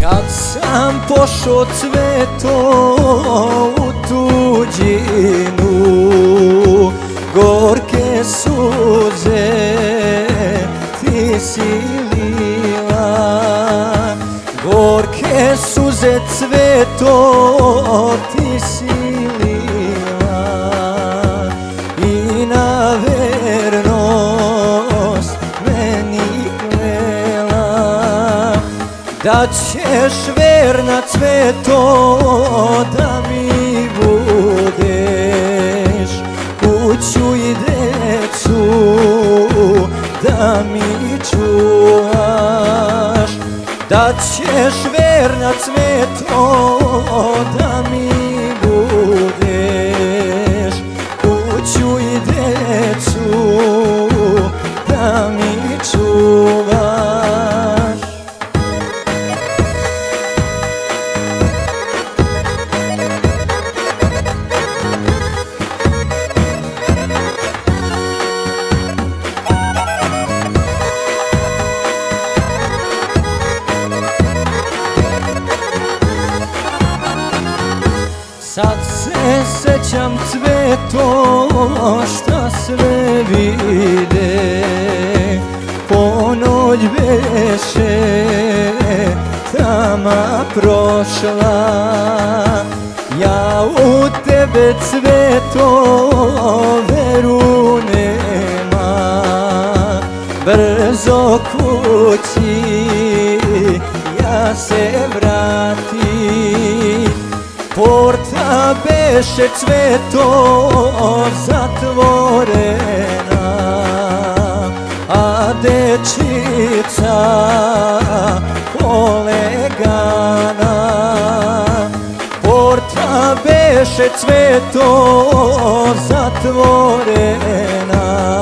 Kad sam pošao cveto u tuđinu, gorke suze ti si lila. Gorke suze cveto ti si lila i na vernost meni klela da ćeš verna cveto da mi budeš, kuću i decu da mi čuvaš. Da ćeš verna cveto da mi budeš, kuću i decu da mi čuvaš. Sad se sećam cveto šta sve vide, ponoć beše tama prošla. Ja u tebe cveto veru nema, brzo kući ja se vratim. Porta beše cveto zatvorena, a dečica polegana. Porta beše cveto zatvorena,